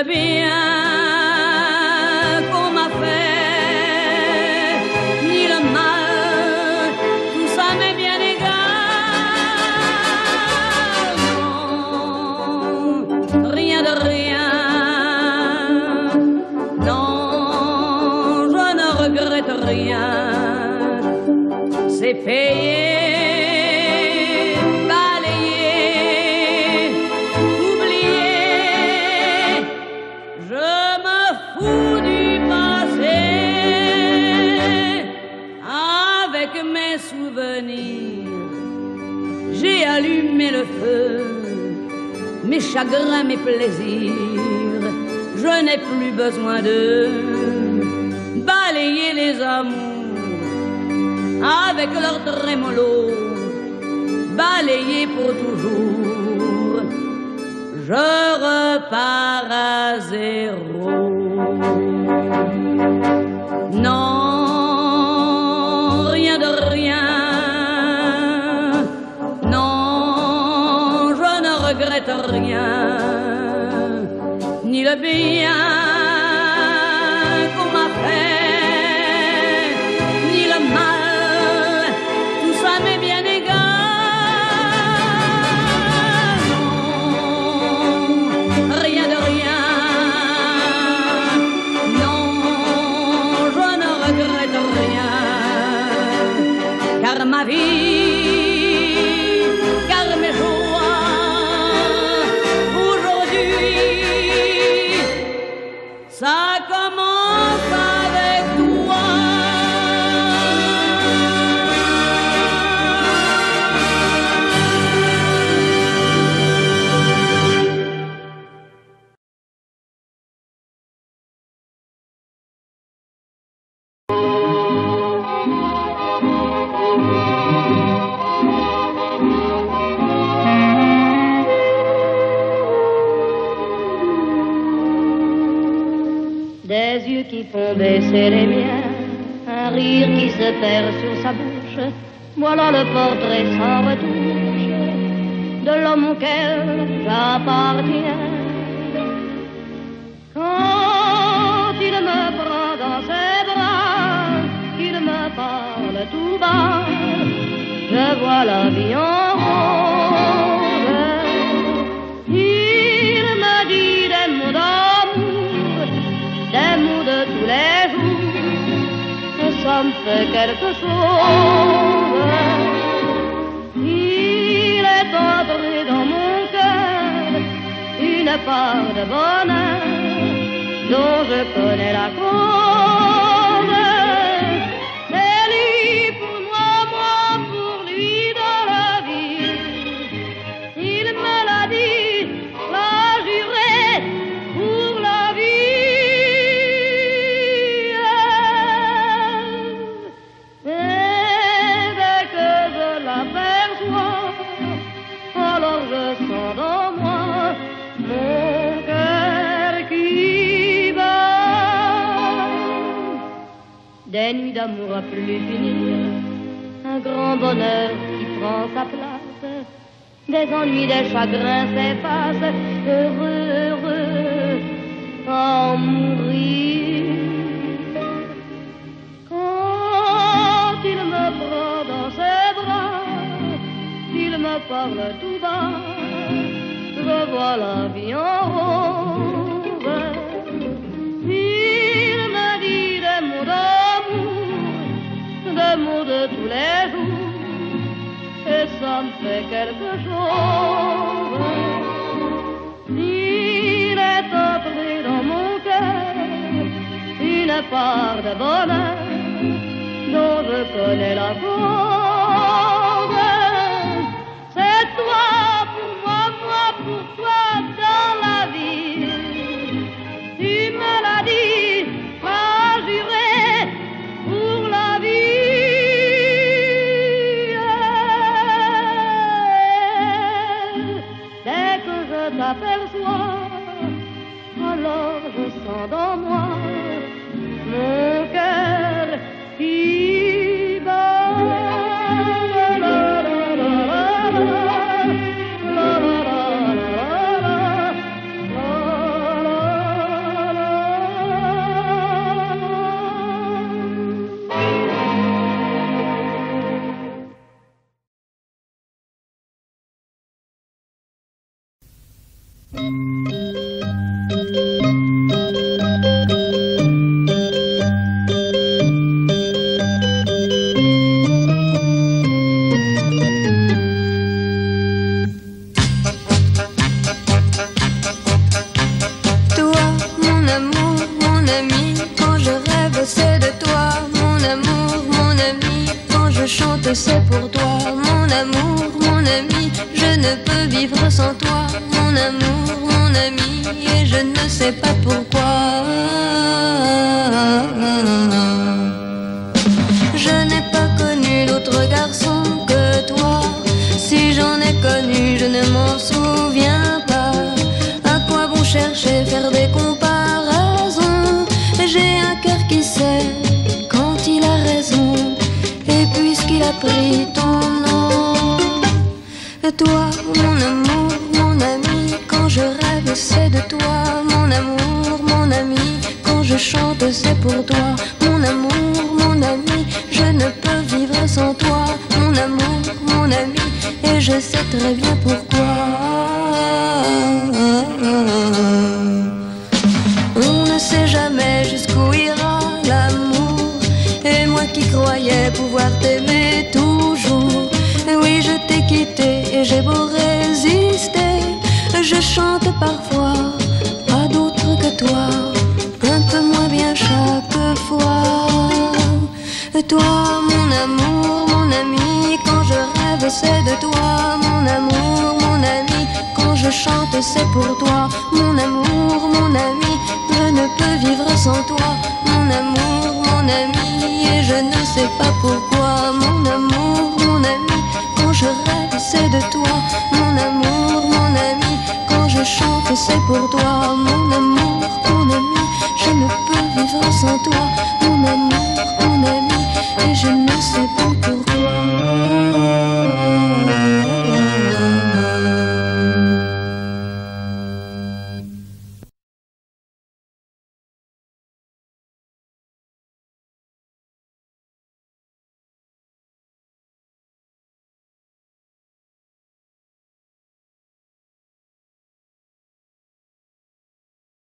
le bien qu'on m'a fait, ni le mal, tout ça m'est bien égal. Non, rien de rien. Non, je ne regrette rien. C'est payé. J'ai allumé le feu, mes chagrins, mes plaisirs. Je n'ai plus besoin de balayer les amours avec leur trémolo, balayer pour toujours. Je repars à zéro. Non. Rien, ni le bien qu'on m'a fait, ni le mal, tout ça m'est bien égal. Non, rien de rien. Non, je ne regrette rien, car ma vie, car mes jours, ça commence avec toi. Des yeux qui font baisser les miens, un rire qui se perd sur sa bouche. Voilà le portrait sans retouche de l'homme auquel j'appartiens. Quand il me prend dans ses bras, qu'il me parle tout bas, je vois la vie en rose. Il me dit des mots d'amour, des mots de tous les jours, et ça me fait quelque chose. Il est entré dans mon cœur une part de bonheur dont je connais la cause. C'est lui pour moi, moi pour lui dans la vie. Il me l'a dit, l'a juré pour la vie. Et dès que je l'aperçois, alors je sens dans moi mon cœur qui bat. Des nuits d'amour à plus finir, un grand bonheur qui prend sa place, des ennuis, des chagrins s'effacent, heureux, heureux, à en mourir. Quand il me prend dans ses bras, qu'il me parle tout bas, je vois la vie en rose. Il me dit des mots d'amour, des mots de tous les jours, et ça me fait quelque chose. Il est entré dans mon cœur une part de bonheur dont je connais la cause. C'est toi pour moi, moi pour toi dans la vie. Tu me l'as dit, m'as juré pour la vie. Dès que je t'aperçois, alors je sens dans moi mon cœur qui bat. C'est pour toi, mon amour, mon ami. Je ne peux vivre sans toi, mon amour, mon ami. Et je ne sais pas pourquoi. Je n'ai pas connu d'autre garçon que toi. Si j'en ai connu, je ne m'en souviens pas. À quoi bon chercher, faire des comparaisons? J'ai un cœur qui sait quand il a raison. Et puisqu'il a pris ton nom, toi, mon amour, mon ami, quand je rêve, c'est de toi, mon amour, mon ami, quand je chante, c'est pour toi, mon amour, mon ami, je ne peux vivre sans toi, mon amour, mon ami, et je sais très bien pourquoi. On ne sait jamais jusqu'où ira l'amour. Et moi qui croyais pouvoir t'aimer toujours, oui je t'ai quitté et j'ai beau résister, je chante parfois, pas d'autre que toi, un peu moins bien chaque fois. Toi mon amour, mon ami, quand je rêve c'est de toi, mon amour, mon ami, quand je chante c'est pour toi, mon amour, mon ami, je ne peux vivre sans toi, mon amour, mon ami. Et je ne sais pas pourquoi, mon amour, mon ami, quand je rêve c'est de toi, mon amour, mon ami, quand je chante c'est pour toi.